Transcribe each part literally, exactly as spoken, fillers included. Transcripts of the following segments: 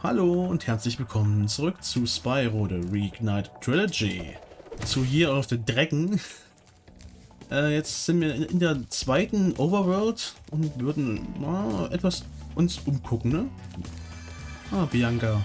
Hallo und herzlich willkommen zurück zu Spyro The Reignite Trilogy. Zu Year of the Dragon. Äh, jetzt sind wir in der zweiten Overworld und würden mal etwas uns umgucken, ne? Ah, Bianca.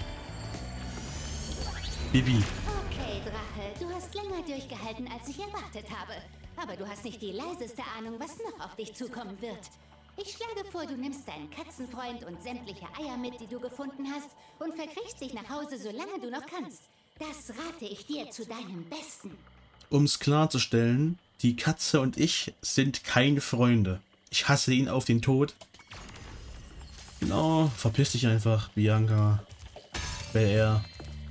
Bibi. Okay, Drache, du hast länger durchgehalten, als ich erwartet habe. Aber du hast nicht die leiseste Ahnung, was noch auf dich zukommen wird. Ich schlage vor, du nimmst deinen Katzenfreund und sämtliche Eier mit, die du gefunden hast, und verkriechst dich nach Hause, solange du noch kannst. Das rate ich dir zu deinem Besten. Um es klarzustellen, die Katze und ich sind keine Freunde. Ich hasse ihn auf den Tod. Genau, verpiss dich einfach, Bianca. Bel Air.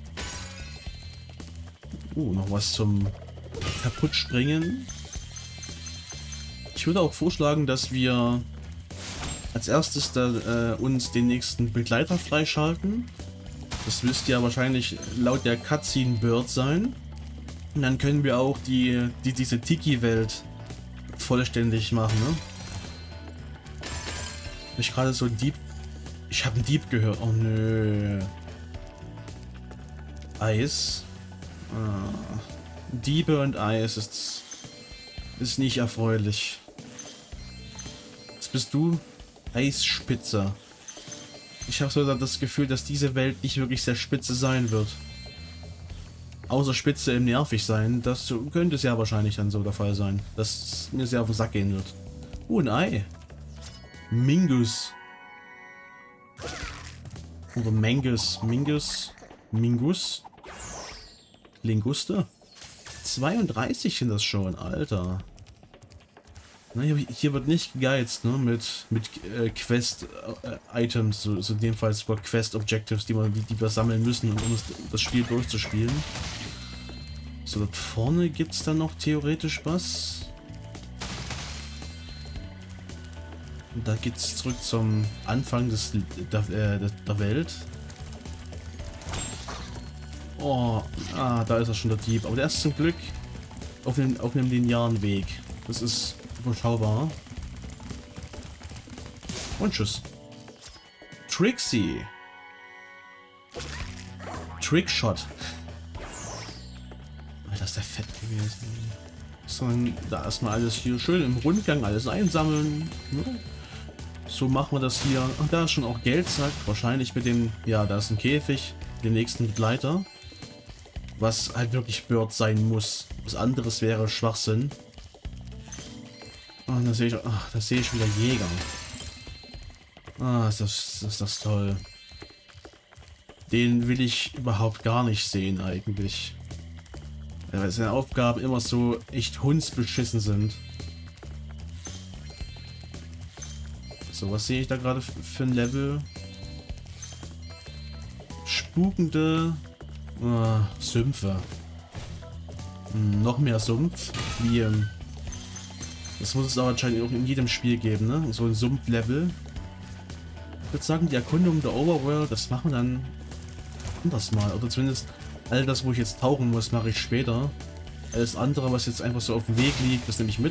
Uh, noch was zum Kaputtspringen. Ich würde auch vorschlagen, dass wir als erstes da, äh, uns den nächsten Begleiter freischalten. Das müsste ja wahrscheinlich laut der Cutscene Bird sein. Und dann können wir auch die, die diese Tiki-Welt vollständig machen, ne? Hab ich gerade so ein Dieb... Ich habe einen Dieb gehört. Oh nö. Eis. Ah. Diebe und Eis ist, ist nicht erfreulich. Was bist du? Eisspitze. Ich habe so das Gefühl, dass diese Welt nicht wirklich sehr spitze sein wird. Außer spitze im nervig sein. Das könnte es ja wahrscheinlich dann so der Fall sein. Dass es mir sehr auf den Sack gehen wird. Oh, ein Ei. Mingus. Oder Mangus. Mingus. Mingus. Linguste. zweiunddreißig sind das schon, Alter. Na, hier, hier wird nicht gegeizt, ne, mit, mit äh, Quest-Items, so, so in dem Fall sogar Quest-Objectives, die, die, die wir sammeln müssen, um das, das Spiel durchzuspielen. So, dort vorne gibt es dann noch theoretisch was. Und da geht es zurück zum Anfang des, der, äh, der Welt. Oh, ah, da ist er schon, der Dieb. Aber der ist zum Glück auf einem, auf einem linearen Weg. Das ist überschaubar. Und tschüss. Trixie. Trickshot. Alter, ist der fett gewesen. So, da erstmal alles hier schön im Rundgang, alles einsammeln. So machen wir das hier. Und da ist schon auch Geldsack. Wahrscheinlich mit dem, ja, da ist ein Käfig, dem nächsten Begleiter. Was halt wirklich Bird sein muss. Was anderes wäre Schwachsinn. Oh, da sehe ich, ach, da sehe ich wieder Jäger. Ah, ist das, ist das toll. Den will ich überhaupt gar nicht sehen eigentlich. Ja, weil seine Aufgaben immer so echt hundsbeschissen sind. So, was sehe ich da gerade für ein Level? Spukende ah, Sümpfe. Hm, noch mehr Sumpf. Wie ähm, das muss es aber anscheinend auch in jedem Spiel geben, ne? So ein Sumpflevel. Ich würde sagen, die Erkundung der Overworld, das machen wir dann anders mal. Oder zumindest all das, wo ich jetzt tauchen muss, mache ich später. Alles andere, was jetzt einfach so auf dem Weg liegt, das nehme ich mit.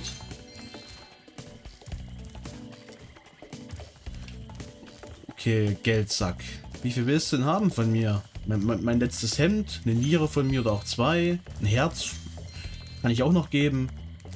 Okay, Geldsack. Wie viel willst du denn haben von mir? Mein, mein, mein letztes Hemd, eine Niere von mir oder auch zwei. Ein Herz kann ich auch noch geben.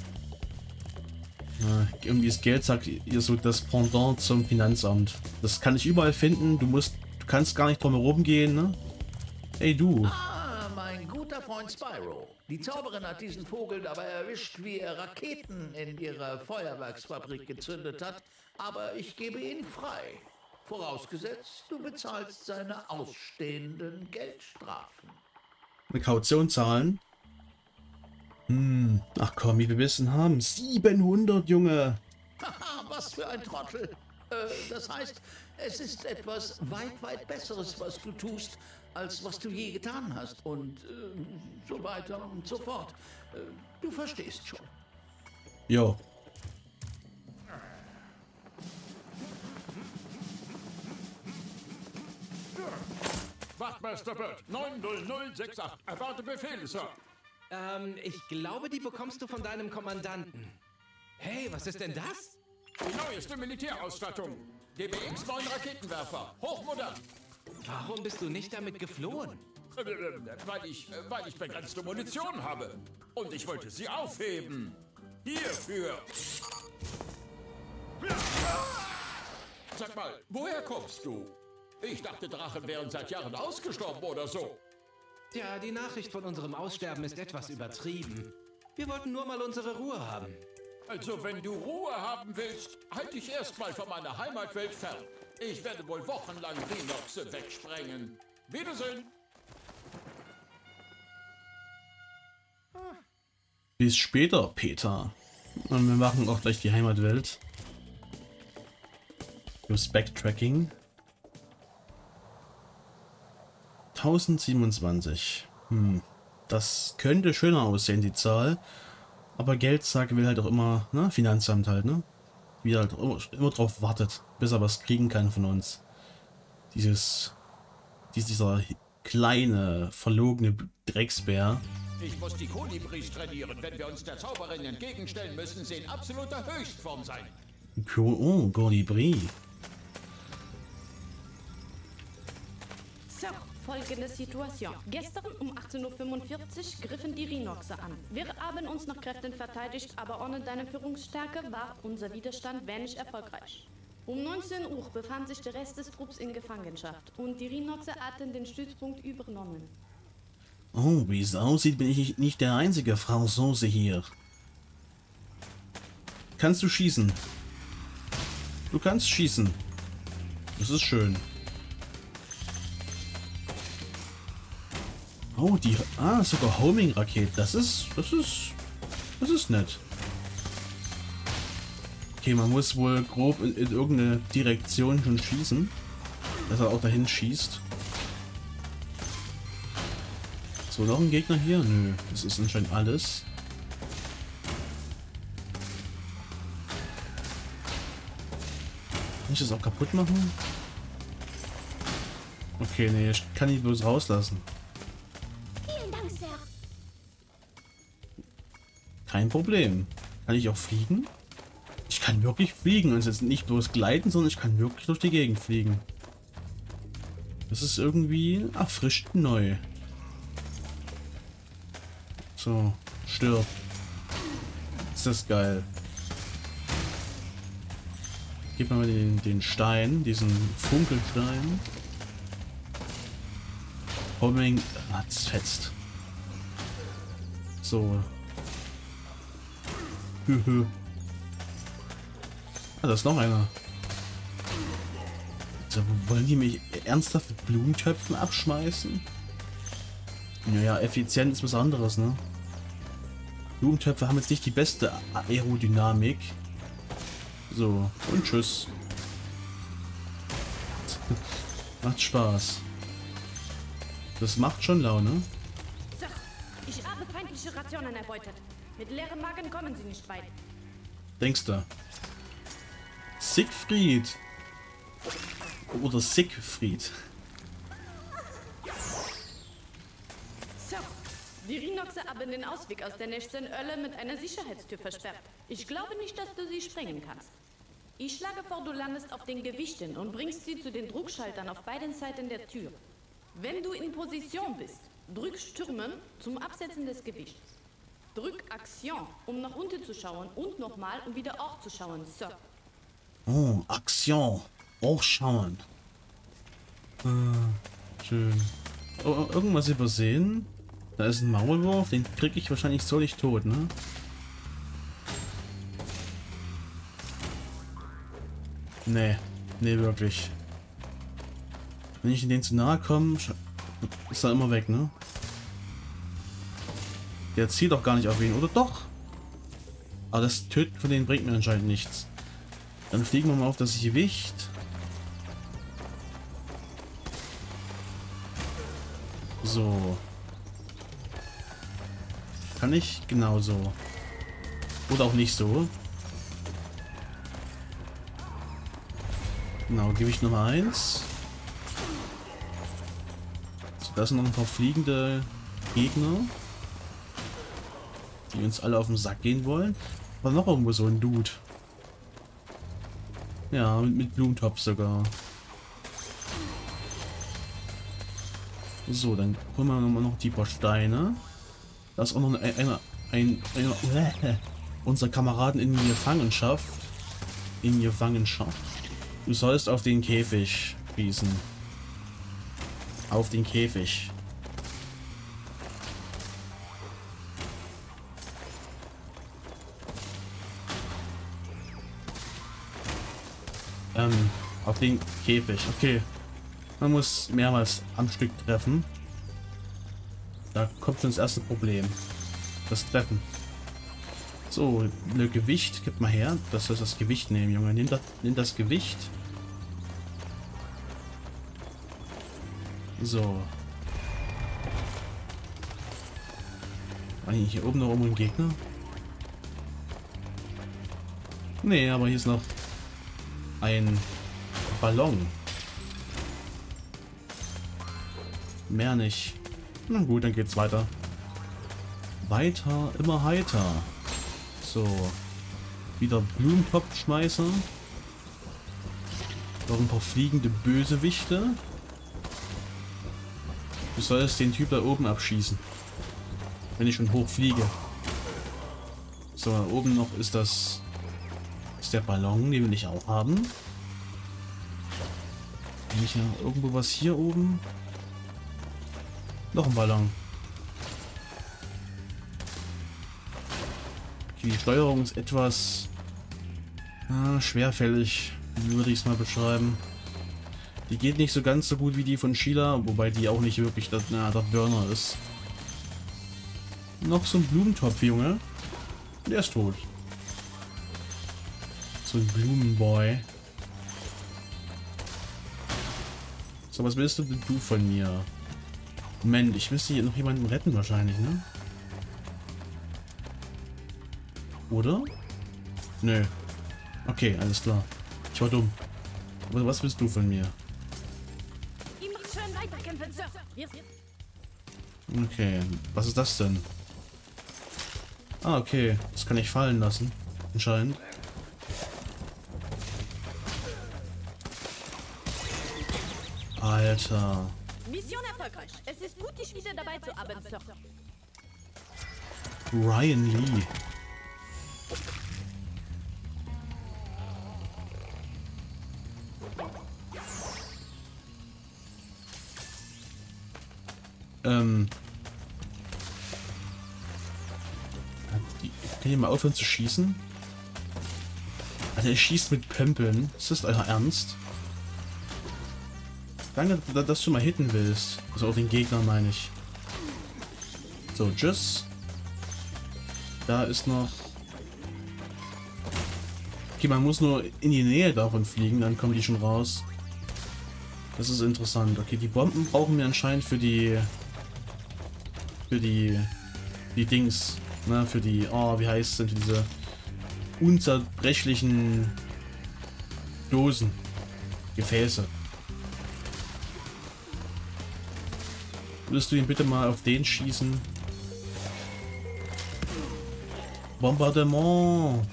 Irgendwie ist Geldsack hier so das Pendant zum Finanzamt. Das kann ich überall finden. Du musst, du kannst gar nicht drum herum gehen, ne? Hey du. Ah, mein guter Freund Spyro. Die Zauberin hat diesen Vogel dabei erwischt, wie er Raketen in ihrer Feuerwerksfabrik gezündet hat. Aber ich gebe ihn frei. Vorausgesetzt, du bezahlst seine ausstehenden Geldstrafen. Eine Kaution zahlen. Hm, ach komm, wie wir wissen haben. siebenhundert, Junge. Haha, was für ein Trottel. Äh, das heißt, es ist etwas weit, weit Besseres, was du tust, als was du je getan hast. Und äh, so weiter und so fort. Äh, du verstehst schon. Jo. Wachtmeister Bird, neun null null sechs acht. Erwarte Befehle, Sir. Ähm, ich glaube, die bekommst du von deinem Kommandanten. Hey, was ist denn das? Die neueste Militärausstattung. D B X neun Raketenwerfer. Hochmodern. Warum bist du nicht damit geflohen? Äh, äh, weil ich, äh, weil ich begrenzte Munition habe. Und ich wollte sie aufheben. Hierfür. Sag mal, woher kommst du? Ich dachte, Drachen wären seit Jahren ausgestorben oder so. Tja, die Nachricht von unserem Aussterben ist etwas übertrieben. Wir wollten nur mal unsere Ruhe haben. Also, wenn du Ruhe haben willst, halt dich erstmal von meiner Heimatwelt fern. Ich werde wohl wochenlang Rhinoxe wegsprengen. Wiedersehen. Bis später, Peter. Und wir machen auch gleich die Heimatwelt. Fürs Backtracking. tausendsiebenundzwanzig. Hm. Das könnte schöner aussehen, die Zahl. Aber Geldsack will halt auch immer, ne? Finanzamt halt, ne? Wie halt immer, immer drauf wartet, bis er was kriegen kann von uns. Dieses, dies, dieser kleine, verlogene Drecksbär. Ich muss die Kolibris trainieren. Wenn wir uns der Zauberin entgegenstellen, müssen sie in absoluter Höchstform sein. Oh, Kolibri. So, folgende Situation. Gestern um achtzehn Uhr fünfundvierzig griffen die Rhinoxe an. Wir haben uns nach Kräften verteidigt, aber ohne deine Führungsstärke war unser Widerstand wenig erfolgreich. Um neunzehn Uhr befand sich der Rest des Trupps in Gefangenschaft und die Rhinoxe hatten den Stützpunkt übernommen. Oh, wie es aussieht, bin ich nicht der einzige Frau Soße hier. Kannst du schießen? Du kannst schießen. Das ist schön. Oh, die... Ah, sogar Homing-Raketen. Das ist... Das ist... Das ist nett. Okay, man muss wohl grob in, in irgendeine Direktion schon schießen. Dass er auch dahin schießt. So, noch ein Gegner hier? Nö, das ist anscheinend alles. Kann ich das auch kaputt machen? Okay, nee, ich kann ihn bloß rauslassen. Vielen Dank, Sir. Kein Problem. Kann ich auch fliegen? Ich kann wirklich fliegen. Und jetzt nicht bloß gleiten, sondern ich kann wirklich durch die Gegend fliegen. Das ist irgendwie erfrischt neu. So, stirb. Ist das geil. Gib mir mal den, den Stein, diesen Funkelstein. Homing hat's fetzt. So. Hühü. Ah, da ist noch einer. Also, wollen die mich ernsthaft mit Blumentöpfen abschmeißen? Naja, effizient ist was anderes, ne? Blumentöpfe haben jetzt nicht die beste Aerodynamik. So, und tschüss. Macht Spaß. Das macht schon Laune. So, ich habe feindliche Rationen erbeutet. Mit leerem Magen kommen sie nicht weit. Denkst du? Siegfried. Oder Siegfried. So, die Rhinoxe haben den Ausweg aus der nächsten Hölle mit einer Sicherheitstür versperrt. Ich glaube nicht, dass du sie sprengen kannst. Ich schlage vor, du landest auf den Gewichten und bringst sie zu den Druckschaltern auf beiden Seiten der Tür. Wenn du in Position bist, drück Stürmen zum Absetzen des Gewichts. Drück Aktion, um nach unten zu schauen und nochmal, um wieder aufzuschauen. So. Oh, Aktion. Hochschauen. Ah, schön. Oh, irgendwas übersehen? Da ist ein Maulwurf, den kriege ich wahrscheinlich so nicht tot, ne? Nee, nee, wirklich. Wenn ich in den zu nahe komme, ist er immer weg, ne? Der zielt doch gar nicht auf ihn, oder doch? Aber das Töten von denen bringt mir anscheinend nichts. Dann fliegen wir mal auf das Gewicht. So. Kann ich? Genau so. Oder auch nicht so. Genau, Gewicht Nummer eins. So, da sind noch ein paar fliegende Gegner, die uns alle auf den Sack gehen wollen. Aber noch irgendwo so ein Dude. Ja, mit, mit Blumentopf sogar. So, dann holen wir nochmal noch die paar Steine. Da ist auch noch eine, eine, ein, eine, äh, unser Kameraden in Gefangenschaft. In Gefangenschaft. Du sollst auf den Käfig schießen. Auf den Käfig. Ähm, auf den Käfig. Okay. Man muss mehrmals am Stück treffen. Da kommt schon das erste Problem. Das Treffen. So, ne Gewicht, gib mal her. Das soll das Gewicht nehmen, Junge. Nimm das, nimm das Gewicht. So. War hier oben noch irgendwo ein Gegner? Nee, aber hier ist noch ein Ballon. Mehr nicht. Na gut, dann geht's weiter. Weiter, immer heiter. So. Wieder Blumentopfschmeißer. Noch ein paar fliegende Bösewichte. Du sollst den Typ da oben abschießen. Wenn ich schon hoch fliege. So, da oben noch ist das... ist der Ballon, den will ich auch haben. Habe ich ja irgendwo was hier oben? Noch ein Ballon. Okay, die Steuerung ist etwas ah, schwerfällig, würde ich es mal beschreiben. Die geht nicht so ganz so gut wie die von Sheila, wobei die auch nicht wirklich der, na, der Burner ist. Noch so ein Blumentopf, Junge. Der ist tot. So ein Blumenboy. So, was willst du denn du von mir? Moment, ich müsste hier noch jemanden retten wahrscheinlich, ne? Oder? Nö. Okay, alles klar. Ich war dumm. Aber was willst du von mir? Okay, was ist das denn? Ah, okay. Das kann ich fallen lassen. Anscheinend. Alter. Mission erfolgreich. Es ist gut, dich wieder dabei zu haben, Sir. Ryan Lee. Ähm. Kann ich mal aufhören zu schießen? Alter, er schießt mit Pömpeln. Ist das euer Ernst? Danke, dass du mal hitten willst. Also auch den Gegner, meine ich. So, tschüss. Da ist noch... Okay, man muss nur in die Nähe davon fliegen, dann kommen die schon raus. Das ist interessant. Okay, die Bomben brauchen wir anscheinend für die... Für die... Die Dings. Ne, für die... Oh, wie heißt es denn? Für diese unzerbrechlichen Dosen. Gefäße. Würdest du ihn bitte mal auf den schießen? Bombardement!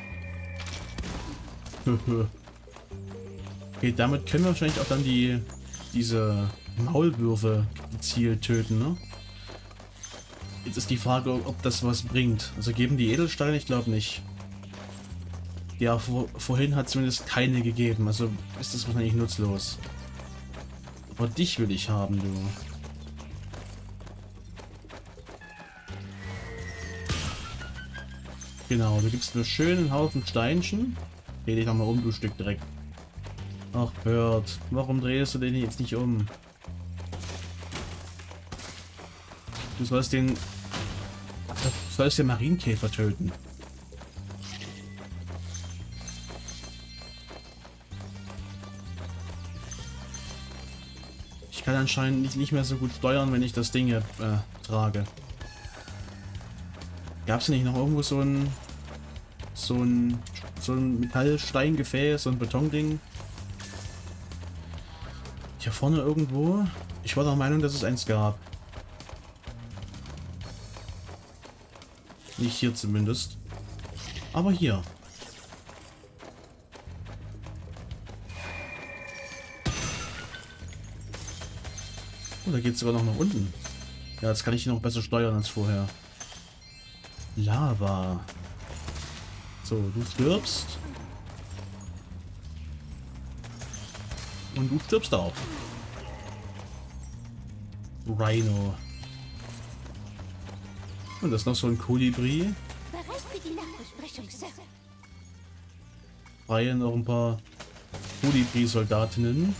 Okay, damit können wir wahrscheinlich auch dann die diese Maulwürfe gezielt töten, ne? Jetzt ist die Frage, ob das was bringt. Also geben die Edelsteine? Ich glaube nicht. Ja, vor, vorhin hat zumindest keine gegeben, also ist das wahrscheinlich nutzlos. Aber dich will ich haben, du. Genau, du gibst mir schön einen Haufen Steinchen. Dreh dich nochmal um, du Stück Dreck. Ach, Bird, warum drehst du den jetzt nicht um? Du sollst den... Du sollst den Marienkäfer töten. Ich kann anscheinend nicht, nicht mehr so gut steuern, wenn ich das Ding hier äh, trage. Gab es nicht noch irgendwo so ein so ein so ein Metallsteingefäß, so ein Betonding? Hier vorne irgendwo? Ich war der Meinung, dass es eins gab. Nicht hier zumindest. Aber hier. Oh, da geht es sogar noch nach unten. Ja, jetzt kann ich ihn noch besser steuern als vorher. Lava. So, du stirbst. Und du stirbst auch. Rhino. Und das ist noch so ein Kolibri. Bereit für die Nachbesprechung, Sir. Freien noch ein paar Kolibri-Soldatinnen.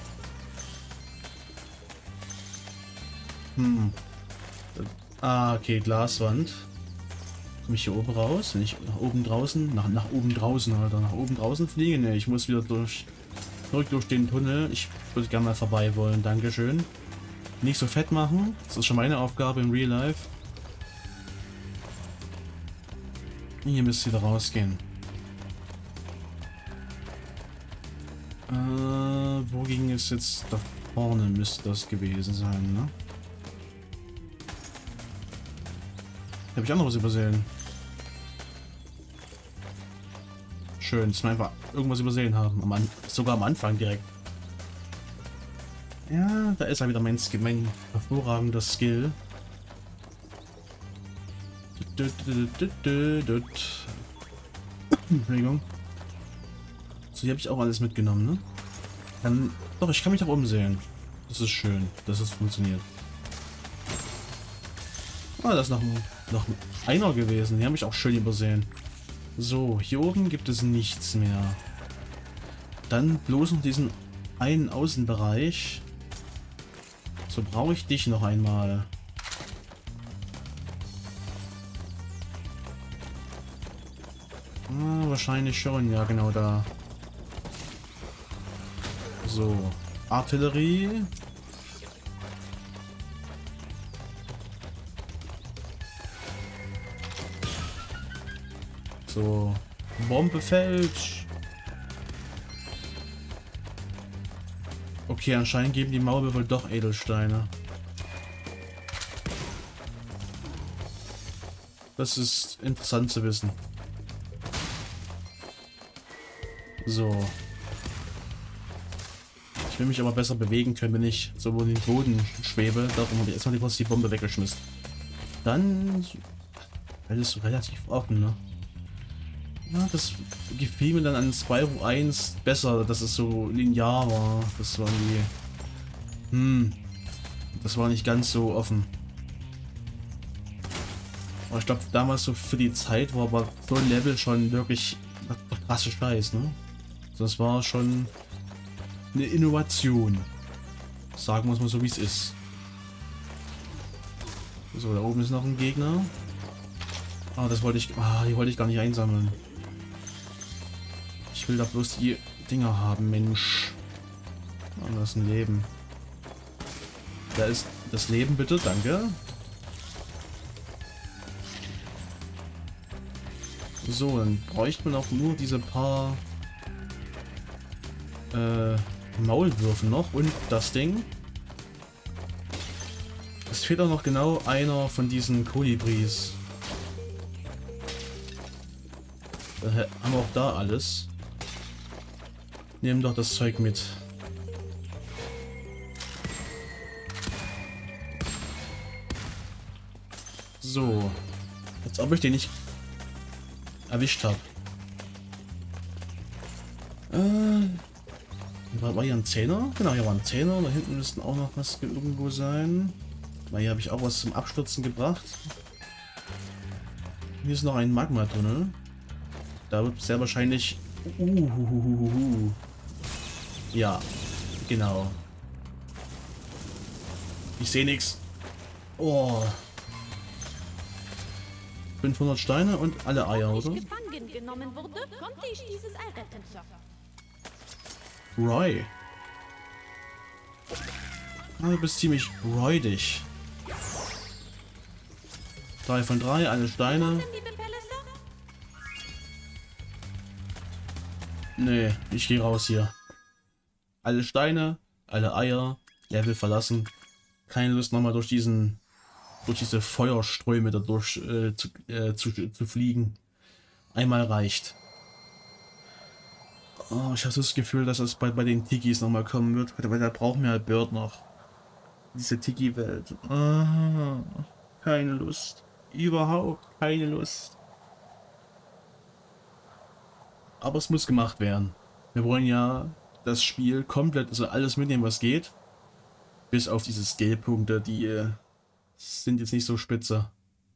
Hm. Ah, okay, Glaswand. Komme ich hier oben raus? Wenn ich nach oben draußen, nach, nach oben draußen, Alter, nach oben draußen fliegen? Ne, ich muss wieder durch, zurück durch den Tunnel. Ich würde gerne mal vorbei wollen, dankeschön. Nicht so fett machen, das ist schon meine Aufgabe im Real Life. Hier müsst ihr wieder rausgehen. Äh, wo ging es jetzt? Da vorne müsste das gewesen sein, ne? Habe ich auch noch was übersehen? Schön, dass wir einfach irgendwas übersehen haben. Am An sogar am Anfang direkt. Ja, da ist er wieder mein Skill, mein hervorragender Skill. Entschuldigung. So, hier habe ich auch alles mitgenommen, ne? Dann, doch, ich kann mich da umsehen. Das ist schön, dass es funktioniert. Ah, das ist noch, noch einer gewesen. Die habe ich auch schön übersehen. So, hier oben gibt es nichts mehr. Dann bloß noch diesen einen Außenbereich. So, brauche ich dich noch einmal. Ah, wahrscheinlich schon. Ja, genau da. So, Artillerie. So, Bombe fällt. Okay, anscheinend geben die Maulwürfe doch Edelsteine. Das ist interessant zu wissen. So. Ich will mich aber besser bewegen können, wenn ich so über den Boden schwebe. Darum habe ich erstmal kurz die Bombe weggeschmissen. Dann alles relativ offen, ne? Ja, das gefiel mir dann an Spyro eins besser, dass es so linear war. Das war irgendwie... Hm. Das war nicht ganz so offen. Aber ich glaube, damals so für die Zeit war aber so ein Level schon wirklich krasse Scheiß, ne? Das war schon eine Innovation. Sagen wir es mal so, wie es ist. So, da oben ist noch ein Gegner. Ah, das wollte ich... Ah, die wollte ich gar nicht einsammeln. Ich will da bloß die Dinger haben, Mensch. Ah, das ist ein Leben. Da ist das Leben, bitte, danke. So, dann bräuchte man auch nur diese paar äh, Maulwürfe noch und das Ding. Es fehlt auch noch genau einer von diesen Kolibris. Da haben wir auch da alles. Nehmen doch das Zeug mit. So. Als ob ich den nicht erwischt habe. Äh, war, war hier ein Zehner? Genau, hier war ein Zehner. Da hinten müssten auch noch was irgendwo sein. Weil hier habe ich auch was zum Abstürzen gebracht. Hier ist noch ein Magma-Tunnel. Da wird sehr wahrscheinlich... Uhuhuhuhu. Ja, genau. Ich sehe nichts. Oh. fünfhundert Steine und alle Eier, oder? Als ich gefangen genommen wurde, konnte ich dieses Ei retten, Sir. Roy. Ah, du bist ziemlich roidig. Drei von drei, alle Steine. Die Befehle, Sir? Nee, ich gehe raus hier. Alle Steine, alle Eier, Level verlassen. Keine Lust nochmal durch diesen, durch diese Feuerströme da durch äh, zu, äh, zu, zu fliegen. Einmal reicht. Oh, ich habe so das Gefühl, dass es bei, bei den Tikis nochmal kommen wird, weil da brauchen wir halt Bird noch. Diese Tiki-Welt. Ah, keine Lust. Überhaupt keine Lust. Aber es muss gemacht werden. Wir wollen ja das Spiel komplett, also alles mitnehmen, was geht. Bis auf diese Skill-Punkte, die äh, sind jetzt nicht so spitze.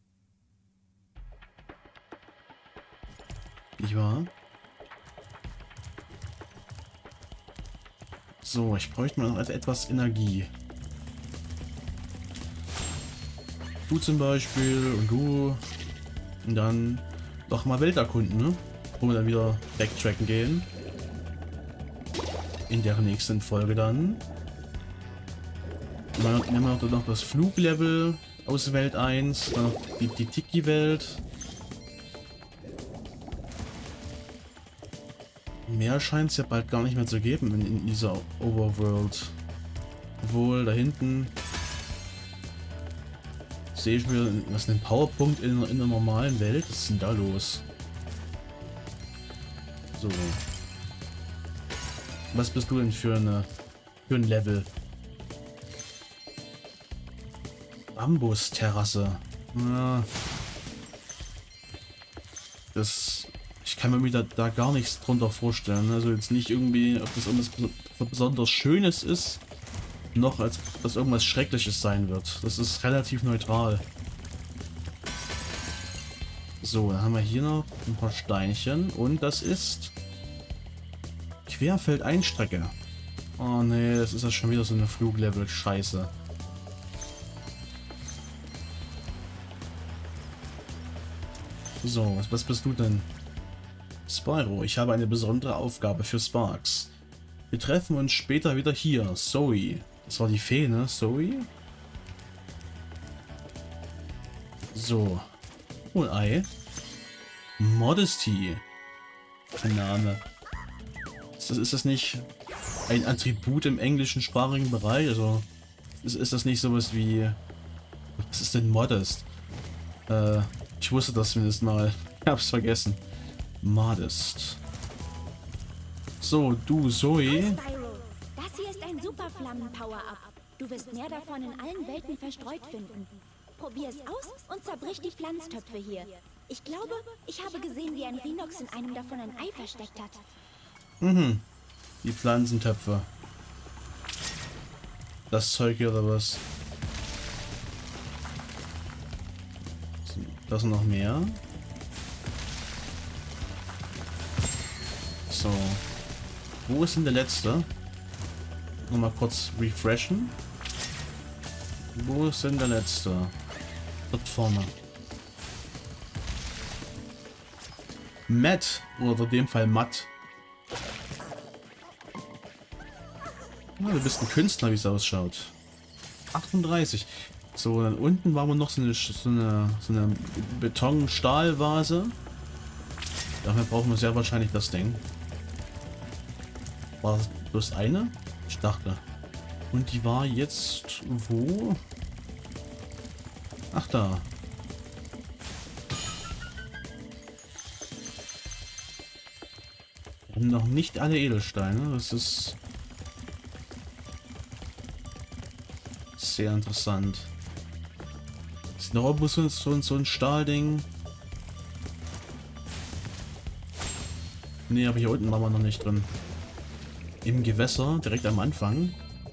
Nicht wahr? So, ich bräuchte mal noch etwas Energie. Du zum Beispiel und du. Und dann doch mal Welt erkunden, ne? Wo wir dann wieder backtracken gehen. In der nächsten Folge dann. Dann haben wir noch das Fluglevel aus Welt eins. Dann noch die, die Tiki-Welt. Mehr scheint es ja bald gar nicht mehr zu geben in, in dieser Overworld. Obwohl, da hinten sehe ich mir, was ist ein Powerpunkt in, in der normalen Welt? Was ist denn da los? So. Was bist du denn für eine für ein Level? Bambus-Terrasse. Ja. Das. Ich kann mir da, da gar nichts drunter vorstellen. Also jetzt nicht irgendwie, ob das irgendwas besonders Schönes ist, noch als dass irgendwas Schreckliches sein wird. Das ist relativ neutral. So, dann haben wir hier noch ein paar Steinchen und das ist Querfeldeinstrecke. Oh nee, das ist ja schon wieder so eine Fluglevel-Scheiße. So, was, was bist du denn? Spyro, ich habe eine besondere Aufgabe für Sparx. Wir treffen uns später wieder hier. Zoe. Das war die Fee, ne? Zoe? So. Oh, ein Ei. Modesty. Kein Name. Ist das, ist das nicht ein Attribut im englischen sprachigen Bereich? Also, ist, ist das nicht sowas wie... Was ist denn Modest? Äh, ich wusste das zumindest mal. Ich hab's vergessen. Modest. So, du, Zoe. Hi, Spyro. Das hier ist ein super Flammen-Power-Up. Du wirst mehr davon in allen Welten verstreut finden. Probier es aus und zerbrich die Pflanztöpfe hier. Ich glaube, ich habe gesehen, wie ein Rhinox in einem davon ein Ei versteckt hat. Mhm. Die Pflanzentöpfe. Das Zeug hier oder was? Da sind noch mehr. So. Wo ist denn der letzte? Nochmal kurz refreshen. Wo ist denn der letzte? Dort vorne. Matt. Oder in dem Fall Matt. Ja, du bist ein Künstler, wie es ausschaut. achtunddreißig. So, dann unten waren wir noch so eine, so eine, so eine Beton-Stahl-Vase. Dafür brauchen wir sehr wahrscheinlich das Ding. War das bloß eine? Ich dachte. Und die war jetzt wo? Ach da. Wir haben noch nicht alle Edelsteine. Das ist sehr interessant. Ist noch irgendwo so, so, so ein Stahlding? Ne, aber hier unten waren wir noch nicht drin. Im Gewässer, direkt am Anfang.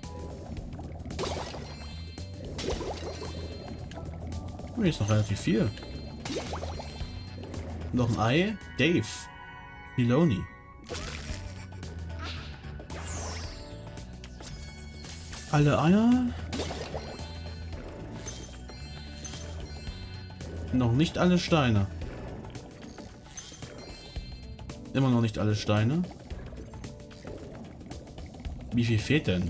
Oh, hier ist noch relativ viel. Noch ein Ei. Dave. Filoni. Alle Eier. Noch nicht alle Steine. Immer noch nicht alle Steine. Wie viel fehlt denn?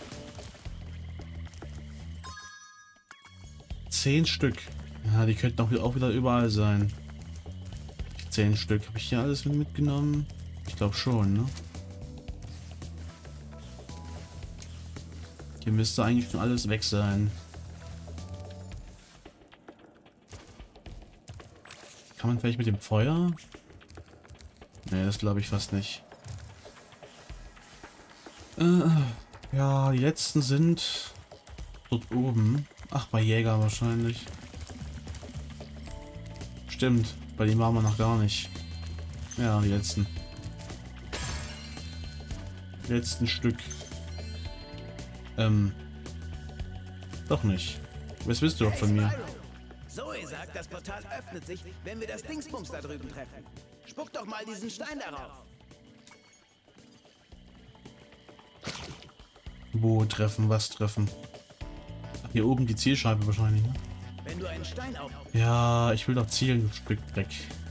Zehn Stück. Ja, die könnten auch auch wieder überall sein. Zehn Stück. Habe ich hier alles mitgenommen? Ich glaube schon, ne? Hier müsste eigentlich schon alles weg sein. Kann man vielleicht mit dem Feuer? Ne, das glaube ich fast nicht. Äh, ja, die letzten sind Dort oben. Ach, bei Jäger wahrscheinlich. Stimmt, bei dem waren wir noch gar nicht. Ja, die letzten. Die letzten Stück. Ähm. Doch nicht. Was willst du doch von mir? Zoe sagt, das Portal öffnet sich, wenn wir das Dingsbums da drüben treffen. Spuck doch mal diesen Stein darauf. Wo treffen? Was treffen? Ach, hier oben die Zielscheibe wahrscheinlich, ne? Wenn du einen Stein auf... Ja, ich will doch zielen, du Stück Dreck.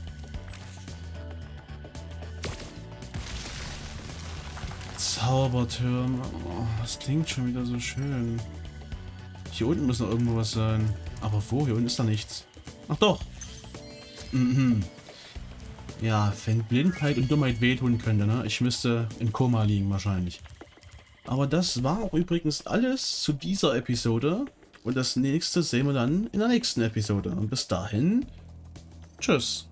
Zaubertürme. Oh, das klingt schon wieder so schön. Hier unten muss noch irgendwo was sein. Aber wo? Hier unten ist da nichts. Ach doch. Mhm. Ja, wenn Blindheit und Dummheit wehtun könnte, ne? Ich müsste im Koma liegen wahrscheinlich. Aber das war auch übrigens alles zu dieser Episode. Und das nächste sehen wir dann in der nächsten Episode. Und bis dahin, tschüss.